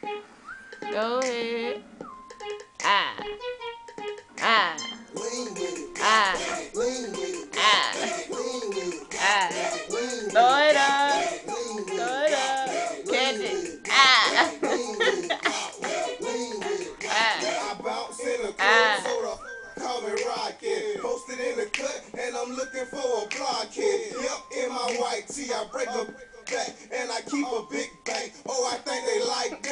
Go ahead. Ah. Ah. Ah. Ah. Ah. Throw it up. Throw it up. Catch it. Ah. Ah. Ah. Call me Rocket, posted in the cut, and I'm looking for a blockhead. Yep, in my white tee, I break a back, and I keep a big bang. Oh, I think they like